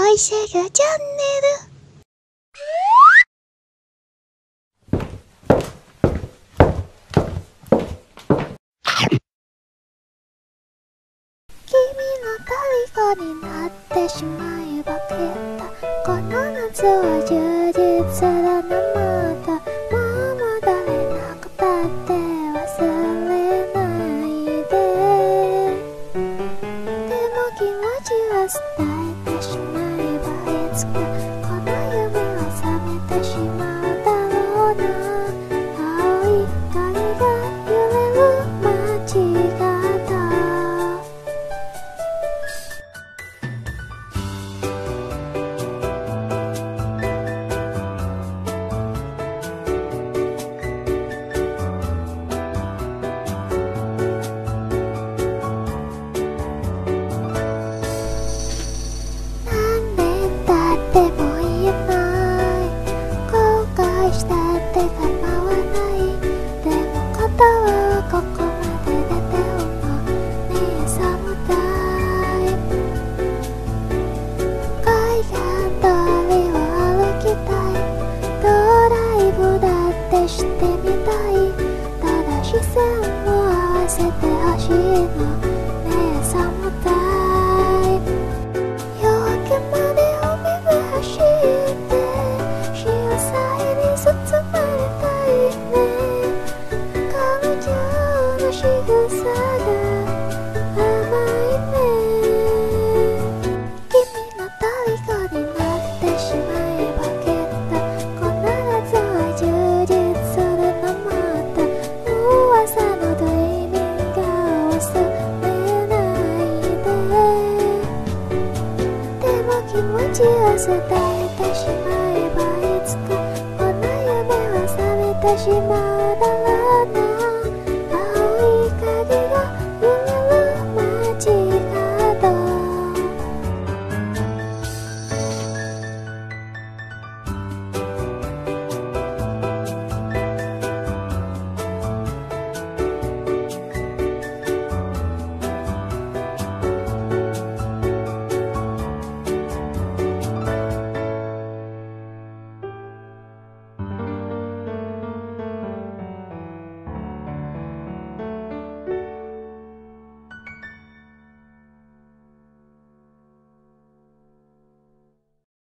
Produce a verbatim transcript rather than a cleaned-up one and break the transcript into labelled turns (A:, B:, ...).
A: 愛しがチャンネル。君の虜になってしまえばきっとこの夏は充実するのまたもう戻れなくたって忘れないで。でも気持ちは伝えてしまえばいつかこの夢は覚めてしまうだろうな。青い光が揺れる街角。でも言えない後悔したって構わない。でもことはここまで出てるのねえサムタイム。海岸通りを歩きたい。ドライブだってしてみたい。ただ視線を合わせてほしいのねえサムタイム。夜明けまで走って潮騒に包まれたいね。彼女の仕草が甘いね。君の虜になってしまえばきっとこの夏は充実するのまた噂のドリーミングを忘れないで。でも気持ちを伝えてしまえばいつかこの夢は覚めてしまうだろうな。